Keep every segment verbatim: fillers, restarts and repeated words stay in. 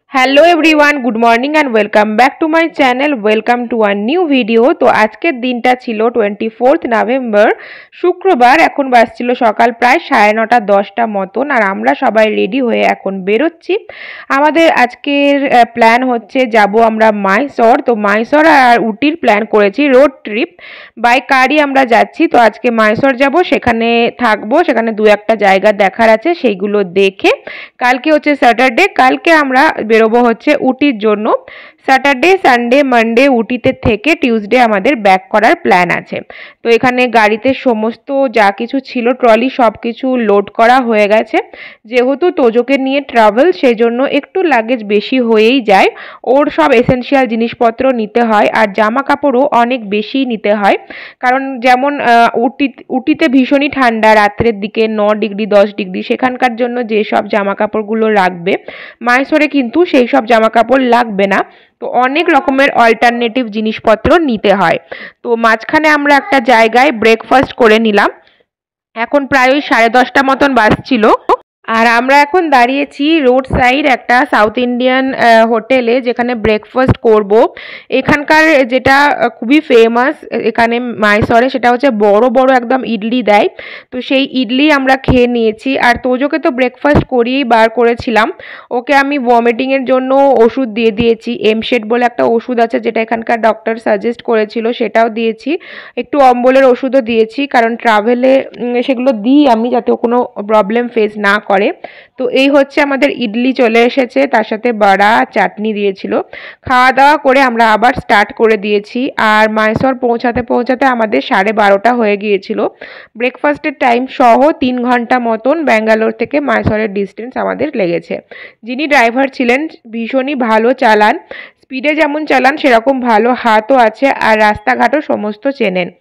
Hello everyone, good morning and welcome back to my channel. Welcome to our new video. তো আজকের দিনটা ছিল twenty fourth November, শুক্রবার। এখন বাজছিল সকাল প্রায় সাড়ে নটা দশটা মতন, আর আমরা সবাই রেডি হয়ে এখন বেরোচ্ছি। আমাদের আজকের প্ল্যান হচ্ছে যাব আমরা মাইসর। তো মাইসর আর উটির প্ল্যান করেছি রোড ট্রিপ, বাই কারই আমরা যাচ্ছি। তো আজকে মাইসর যাব, সেখানে থাকবো, সেখানে দু একটা জায়গা দেখার আছে, সেইগুলো দেখে কালকে হচ্ছে স্যাটারডে, কালকে আমরা বেরোবো হচ্ছে উটির জন্য। স্যাটারডে সানডে মানডে উটিতে থেকে টিউসডে আমাদের ব্যাক করার প্ল্যান আছে। তো এখানে গাড়িতে সমস্ত যা কিছু ছিল ট্রলি সব কিছু লোড করা হয়ে গেছে। যেহেতু তোজোকে নিয়ে ট্রাভেল, সেই জন্য একটু লাগেজ বেশি হয়েই যায়। ওর সব এসেনশিয়াল জিনিসপত্র নিতে হয়, আর জামা কাপড়ও অনেক বেশি নিতে হয়। কারণ যেমন উটি উটিতে ভীষণই ঠান্ডা, রাত্রের দিকে ন ডিগ্রি দশ ডিগ্রি, সেখানকার জন্য যেসব জামা কাপড়গুলো লাগবে মাইসোরে কিন্তু সেই সব জামা কাপড় লাগবে না। তো অনেক রকমের অল্টারনেটিভ জিনিসপত্র নিতে হয়। তো মাঝখানে আমরা একটা জায়গায় ব্রেকফাস্ট করে নিলাম। এখন প্রায় ওই সাড়ে দশটা মতন বাজছিল, আর আমরা এখন দাঁড়িয়েছি রোড সাইড একটা সাউথ ইন্ডিয়ান হোটেলে, যেখানে ব্রেকফাস্ট করব। এখানকার যেটা খুবই ফেমাস এখানে মাইসরে, সেটা হচ্ছে বড় বড় একদম ইডলি দেয়। তো সেই ইডলি আমরা খেয়ে নিয়েছি। আর তোজোকে তো ব্রেকফাস্ট করিয়েই বার করেছিলাম। ওকে আমি ভমিটিংয়ের জন্য ওষুধ দিয়ে দিয়েছি, এমশেড বলে একটা ওষুধ আছে যেটা এখানকার ডক্টর সাজেস্ট করেছিল, সেটাও দিয়েছি। একটু অম্বলের ওষুধও দিয়েছি, কারণ ট্রাভেলে সেগুলো দিই আমি, যাতে কোনো প্রবলেম ফেস না করে। তো এই হচ্ছে আমাদের ইডলি চলে এসেছে, তার সাথে বড়া চাটনি দিয়েছিল। খাওয়া দাওয়া করে আমরা আবার স্টার্ট করে দিয়েছি। আর মাইসর পৌঁছাতে পৌঁছাতে আমাদের সাড়ে বারোটা হয়ে গিয়েছিল। ব্রেকফাস্টের টাইম সহ তিন ঘন্টা মতন ব্যাঙ্গালোর থেকে মাইসরের ডিস্টেন্স আমাদের লেগেছে। যিনি ড্রাইভার ছিলেন ভীষণই ভালো চালান, স্পিডে যেমন চালান সেরকম ভালো হাতও আছে, আর রাস্তাঘাটও সমস্ত চেনেন।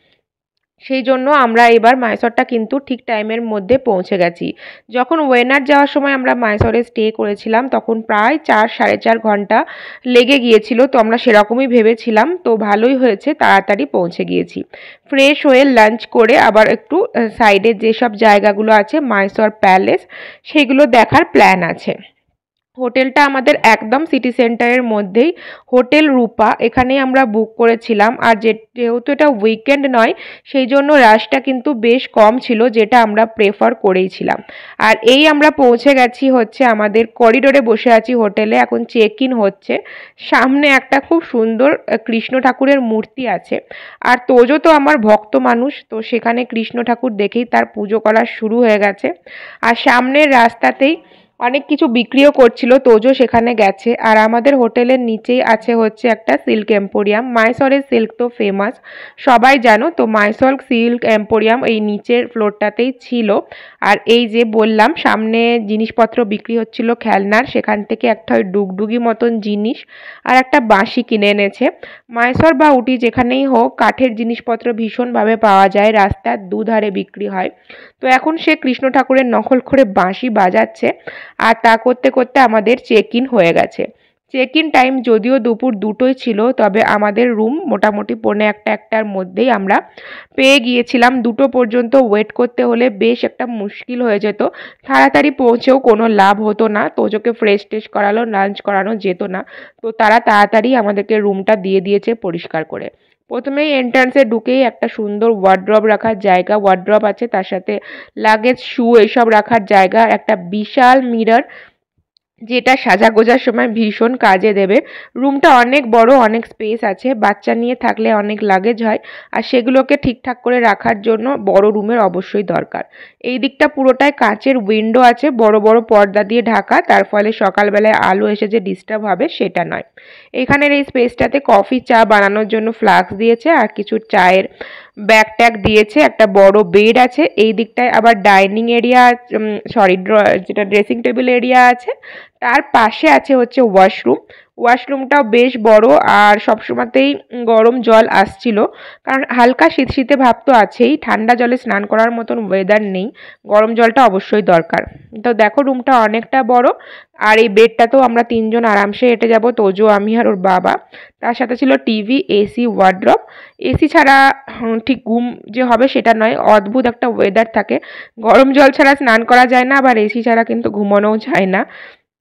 সেই জন্য আমরা এবার মাইসরটা কিন্তু ঠিক টাইমের মধ্যে পৌঁছে গেছি। যখন ওয়েনার যাওয়ার সময় আমরা মাইসরে স্টে করেছিলাম, তখন প্রায় চার সাড়ে চার ঘন্টা লেগে গিয়েছিল। তো আমরা সেরকমই ভেবেছিলাম, তো ভালোই হয়েছে, তাড়াতাড়ি পৌঁছে গিয়েছি। ফ্রেশ হয়ে লাঞ্চ করে আবার একটু সাইডে যেসব জায়গাগুলো আছে মাইসর প্যালেস, সেগুলো দেখার প্ল্যান আছে। হোটেলটা আমাদের একদম সিটি সেন্টারের মধ্যেই, হোটেল রূপা, এখানেই আমরা বুক করেছিলাম। আর যেহেতু এটা উইকেন্ড নয়, সেই জন্য রাশটা কিন্তু বেশ কম ছিল, যেটা আমরা প্রেফার করেইছিলাম। আর এই আমরা পৌঁছে গেছি হচ্ছে আমাদের করিডোরে বসে আছি হোটেলে, এখন চেক ইন হচ্ছে। সামনে একটা খুব সুন্দর কৃষ্ণ ঠাকুরের মূর্তি আছে। আর তোজো তো আমার ভক্ত মানুষ, তো সেখানে কৃষ্ণ ঠাকুর দেখেই তার পুজো করা শুরু হয়ে গেছে। আর সামনের রাস্তাতেই অনেক কিছু বিক্রিও করছিল, তোজো সেখানে গেছে। আর আমাদের হোটেলের নিচেই আছে হচ্ছে একটা সিল্ক এম্পোরিয়াম। মাইসরের সিল্ক তো ফেমাস, সবাই জানো। তো মাইসর সিল্ক এম্পোরিয়াম এই নিচের ফ্লোরটাতেই ছিল। আর এই যে বললাম সামনে জিনিসপত্র বিক্রি হচ্ছিল খেলনার, সেখান থেকে একটা ওই ডুগডুগি মতন জিনিস আর একটা বাঁশি কিনে এনেছে। মাইসর বা উটি যেখানেই হোক, কাঠের জিনিসপত্র ভীষণভাবে পাওয়া যায়, রাস্তার দুধারে বিক্রি হয়। তো এখন সে কৃষ্ণ ঠাকুরের নকল করে বাঁশি বাজাচ্ছে, আর তা করতে করতে আমাদের চেক ইন হয়ে গেছে। চেক ইন টাইম যদিও দুপুর দুটোই ছিল, তবে আমাদের রুম মোটামুটি পৌনে একটা একটার মধ্যেই আমরা পেয়ে গিয়েছিলাম। দুটো পর্যন্ত ওয়েট করতে হলে বেশ একটা মুশকিল হয়ে যেত, তাড়াতাড়ি পৌঁছেও কোনো লাভ হতো না। তোজোকে ফ্রেশ ট্রেশ করালো, লাঞ্চ করানো যেত না। তো তারা তাড়াতাড়ি আমাদেরকে রুমটা দিয়ে দিয়েছে পরিষ্কার করে। প্রথমেই এন্ট্রান্সে ঢুকেই একটা সুন্দর ওয়ার্ড্রব রাখার জায়গা, ওয়ার্ড্রব আছে, তার সাথে লাগেজ শু এইসব রাখার জায়গা, একটা বিশাল মিরর, যেটা সাজা গোজার সময় ভীষণ কাজে দেবে। রুমটা অনেক বড়, অনেক স্পেস আছে, বাচ্চা নিয়ে থাকলে অনেক লাগেজ হয়, আর সেগুলোকে ঠিকঠাক করে রাখার জন্য বড় রুমের অবশ্যই দরকার। এই দিকটা পুরোটাই কাঁচের উইন্ডো আছে, বড় বড় পর্দা দিয়ে ঢাকা, তার ফলে সকালবেলায় আলো এসে যে ডিস্টার্ব হবে সেটা নয়। এখানের এই স্পেসটাতে কফি চা বানানোর জন্য ফ্লাস্ক দিয়েছে, আর কিছু চায়ের ব্যাগ ট্যাগ দিয়েছে, একটা বড় বেড আছে। এই দিকটায় আবার ডাইনিং এরিয়া, সরি যেটা ড্রেসিং টেবিল এরিয়া আছে, তার পাশে আছে হচ্ছে ওয়াশরুম। ওয়াশরুমটাও বেশ বড়, আর সবসময়তেই গরম জল আসছিল, কারণ হালকা শীত শীতে ভাব তো আছেই, ঠান্ডা জলে স্নান করার মতন ওয়েদার নেই, গরম জলটা অবশ্যই দরকার। তো দেখো রুমটা অনেকটা বড়, আর এই বেডটাতেও আমরা তিনজন আরামসে হেঁটে যাব, তোজো, আমি আর ওর বাবা। তার সাথে ছিল টিভি, এসি, ওয়ার্ড্রব। এসি ছাড়া ঠিক ঘুম যে হবে সেটা নয়, অদ্ভুত একটা ওয়েদার থাকে, গরম জল ছাড়া স্নান করা যায় না, আবার এসি ছাড়া কিন্তু ঘুমানোও যায় না।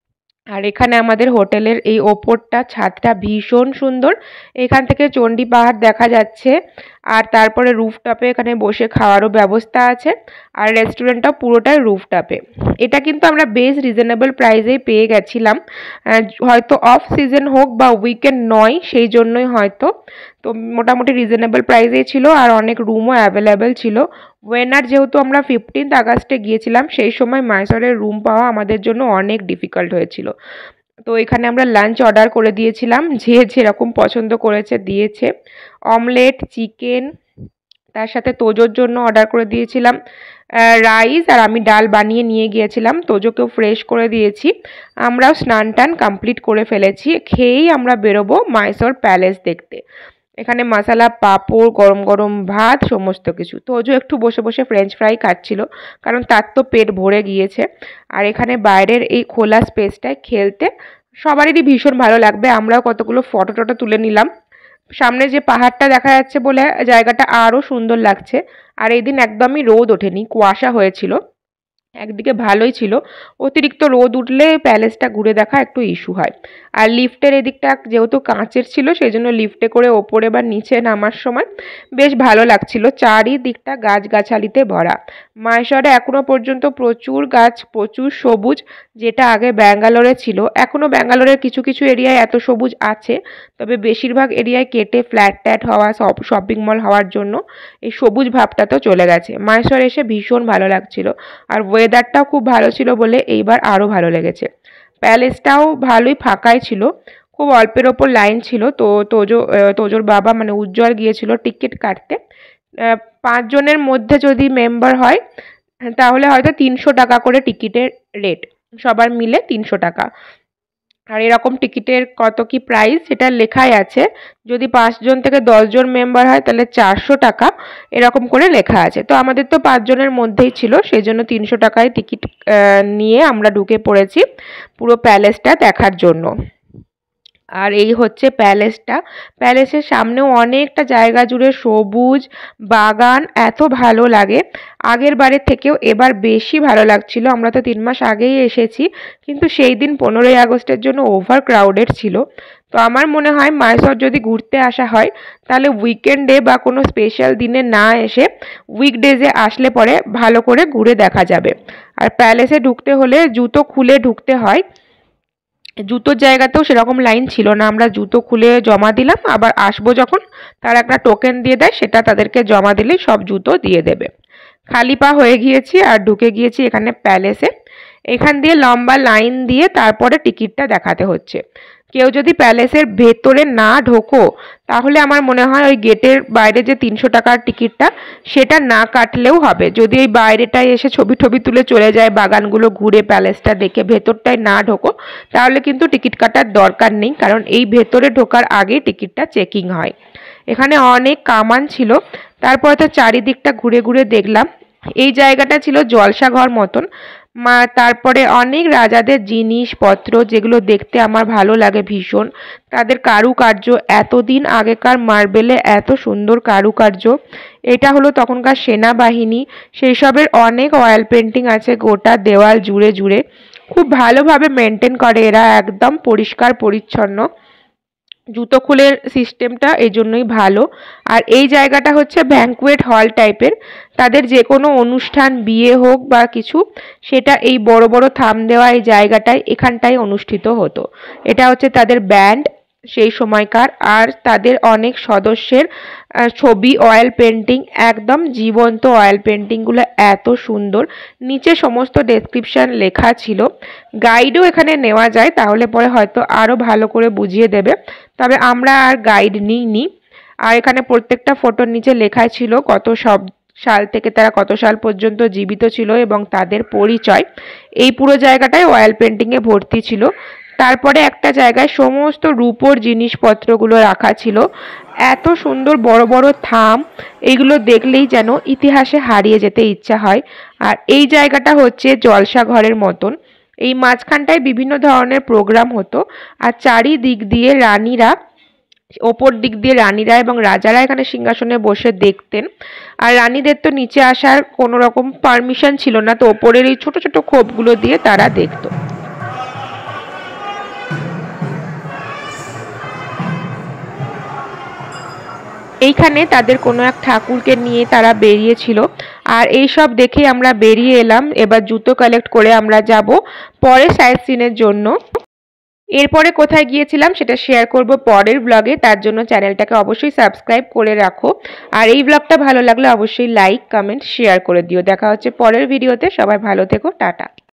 আর এখানে আমাদের হোটেলের এই ওপরটা ছাদটা ভীষণ সুন্দর, এখান থেকে চণ্ডী পাহাড় দেখা যাচ্ছে। আর তারপরে রুফটপে এখানে বসে খাওয়ারও ব্যবস্থা আছে, আর রেস্টুরেন্টটাও পুরোটাই রুফটপে। এটা কিন্তু আমরা বেশ রিজনেবল প্রাইসেই পেয়ে গেছিলাম, হয়তো অফ সিজন হোক বা উইকেন্ড নয় সেই জন্যই হয়তো। তো মোটামুটি রিজনেবল প্রাইসেই ছিল, আর অনেক রুমও অ্যাভেলেবেল ছিল। ওয়েনার যেহেতু আমরা ফিফটিন্থ আগস্টে গিয়েছিলাম, সেই সময় মাইসরের রুম পাওয়া আমাদের জন্য অনেক ডিফিকাল্ট হয়েছিল। তো এখানে আমরা লাঞ্চ অর্ডার করে দিয়েছিলাম, যে যেরকম পছন্দ করেছে দিয়েছে। অমলেট, চিকেন, তার সাথে তোজোর জন্য অর্ডার করে দিয়েছিলাম রাইস, আর আমি ডাল বানিয়ে নিয়ে গিয়েছিলাম, তোজোকেও ফ্রেশ করে দিয়েছি। আমরাও স্নান টান কমপ্লিট করে ফেলেছি, খেয়েই আমরা বেরোবো মাইসোর প্যালেস দেখতে। এখানে মশলা পাঁপড়, গরম গরম ভাত, সমস্ত কিছু। তোজো একটু বসে বসে ফ্রেঞ্চ ফ্রাই খাচ্ছিল, কারণ তার তো পেট ভরে গিয়েছে। আর এখানে বাইরের এই খোলা স্পেসটায় খেলতে সবারই ভীষণ ভালো লাগবে। আমরাও কতগুলো ফটো টটো তুলে নিলাম। সামনে যে পাহাড়টা দেখা যাচ্ছে বলে জায়গাটা আরও সুন্দর লাগছে। আর এই দিন একদমই রোদ ওঠেনি, কুয়াশা হয়েছিল। একদিকে ভালোই ছিল, অতিরিক্ত রোদ উঠলে প্যালেসটা ঘুরে দেখা একটু ইস্যু হয়। আর লিফটের এদিকটা যেহেতু কাঁচের ছিল, সেই জন্য লিফটে করে ওপরে বা নিচে নামার সময় বেশ ভালো লাগছিল। চারিদিকটা গাছগাছালিতে ভরা। মাইসরে এখনও পর্যন্ত প্রচুর গাছ, প্রচুর সবুজ, যেটা আগে ব্যাঙ্গালোরে ছিল। এখনও ব্যাঙ্গালোরের কিছু কিছু এরিয়ায় এত সবুজ আছে, তবে বেশিরভাগ এরিয়ায় কেটে ফ্ল্যাট ট্যাট হওয়া, সব শপিং মল হওয়ার জন্য এই সবুজ ভাবটা তো চলে গেছে। মাইসর এসে ভীষণ ভালো লাগছিল, আর ওয়েদারটাও খুব ভালো ছিল বলে এইবার আরও ভালো লেগেছে। প্যালেসটাও ভালোই ফাঁকাই ছিল, খুব অল্পের ওপর লাইন ছিল। তো তোজো তোজোর বাবা মানে উজ্জ্বল গিয়েছিল টিকিট কাটতে। পাঁচজনের মধ্যে যদি মেম্বার হয় তাহলে হয়তো তিনশো টাকা করে টিকিটের রেট, সবার মিলে তিনশো টাকা। আর এরকম টিকিটের কত কি প্রাইস সেটা লেখাই আছে। যদি পাঁচজন থেকে দশজন মেম্বার হয় তাহলে চারশো টাকা, এরকম করে লেখা আছে। তো আমাদের তো পাঁচজনের মধ্যেই ছিল, সেই জন্য তিনশো টাকায় টিকিট নিয়ে আমরা ঢুকে পড়েছি পুরো প্যালেসটা দেখার জন্য। আর এই হচ্ছে প্যালেসটা। প্যালেসের সামনেও অনেকটা জায়গা জুড়ে সবুজ বাগান, এত ভালো লাগে। আগের বারের থেকেও এবার বেশি ভালো লাগছিল। আমরা তো তিন মাস আগেই এসেছি, কিন্তু সেই দিন পনেরোই আগস্টের জন্য ওভার ক্রাউডেড ছিল। তো আমার মনে হয় মাইসর যদি ঘুরতে আসা হয় তাহলে উইকেন্ডে বা কোনো স্পেশাল দিনে না এসে উইকডেজে আসলে পরে ভালো করে ঘুরে দেখা যাবে। আর প্যালেসে ঢুকতে হলে জুতো খুলে ঢুকতে হয়। জুতোর জায়গাতেও সেরকম লাইন ছিল না, আমরা জুতো খুলে জমা দিলাম, আবার আসবো যখন তারা একটা টোকেন দিয়ে দেয়, সেটা তাদেরকে জমা দিলেই সব জুতো দিয়ে দেবে। খালি পা হয়ে গিয়েছি আর ঢুকে গিয়েছি এখানে প্যালেসে। এখান দিয়ে লম্বা লাইন দিয়ে তারপরে টিকিটটা দেখাতে হচ্ছে। কেউ যদি প্যালেসের ভেতরে না ঢোকো তাহলে আমার মনে হয় ওই গেটের বাইরে যে তিনশো টাকার টিকিটটা সেটা না কাটলেও হবে। যদি এই বাইরেটায় এসে ছবি টবি তুলে চলে যায়, বাগানগুলো ঘুরে প্যালেসটা দেখে ভেতরটায় না ঢোকো, তাহলে কিন্তু টিকিট কাটার দরকার নেই, কারণ এই ভেতরে ঢোকার আগেই টিকিটটা চেকিং হয়। এখানে অনেক কামান ছিল, তারপরে তো চারিদিকটা ঘুরে ঘুরে দেখলাম। এই জায়গাটা ছিল জলসাঘর মতন। মা তারপরে অনেক রাজাদের জিনিসপত্র, যেগুলো দেখতে আমার ভালো লাগে ভীষণ। তাদের কারুকার্য, এতদিন আগেকার মার্বেলে এত সুন্দর কারুকার্য। এটা হলো তখনকার সেনাবাহিনী, সেই সবের অনেক অয়েল পেন্টিং আছে গোটা দেওয়াল জুড়ে জুড়ে। খুব ভালোভাবে মেনটেন করে এরা, একদম পরিষ্কার পরিচ্ছন্ন। জুতো খুলের সিস্টেমটা এই জন্যই ভালো। আর এই জায়গাটা হচ্ছে ব্যাঙ্কুয়েট হল টাইপের। তাদের যে কোনো অনুষ্ঠান, বিয়ে হোক বা কিছু, সেটা এই বড় বড় থাম দেওয়া এই জায়গাটায় এখানটায় অনুষ্ঠিত হতো। এটা হচ্ছে তাদের ব্যান্ড সেই সময়কার। আর তাদের অনেক সদস্যের ছবি, অয়েল পেন্টিং, একদম জীবন্ত অয়েল পেন্টিংগুলো এত সুন্দর। নিচে সমস্ত ডেসক্রিপশান লেখা ছিল। গাইডও এখানে নেওয়া যায়, তাহলে পরে হয়তো আরও ভালো করে বুঝিয়ে দেবে, তবে আমরা আর গাইড নিইনি। আর এখানে প্রত্যেকটা ফটোর নিচে লেখা ছিল কত সব সাল থেকে তারা কত সাল পর্যন্ত জীবিত ছিল এবং তাদের পরিচয়। এই পুরো জায়গাটায় অয়েল পেন্টিংয়ে ভর্তি ছিল। তারপরে একটা জায়গায় সমস্ত রূপোর জিনিসপত্রগুলো রাখা ছিল। এত সুন্দর বড় বড় থাম, এইগুলো দেখলেই যেন ইতিহাসে হারিয়ে যেতে ইচ্ছা হয়। আর এই জায়গাটা হচ্ছে জলসা ঘরের মতন। এই মাঝখানটায় বিভিন্ন ধরনের প্রোগ্রাম হতো, আর চারিদিক দিয়ে রানীরা, ওপর দিক দিয়ে রানীরা এবং রাজারা এখানে সিংহাসনে বসে দেখতেন। আর রানীদের তো নিচে আসার কোনো রকম পারমিশন ছিল না, তো ওপরের এই ছোট ছোট খোপগুলো দিয়ে তারা দেখতো। এইখানে তাদের কোনো এক ঠাকুরকে নিয়ে তারা বেরিয়েছিল। আর এই সব দেখে আমরা বেরিয়ে এলাম। এবার জুতো কালেক্ট করে আমরা যাব পরের সাইট সিনের জন্য। এরপরে কোথায় গিয়েছিলাম সেটা শেয়ার করব পরের ব্লগে। তার জন্য চ্যানেলটাকে অবশ্যই সাবস্ক্রাইব করে রাখো। আর এই ব্লগটা ভালো লাগলে অবশ্যই লাইক, কমেন্ট, শেয়ার করে দিও। দেখা হচ্ছে পরের ভিডিওতে। সবাই ভালো থেকো, টাটা।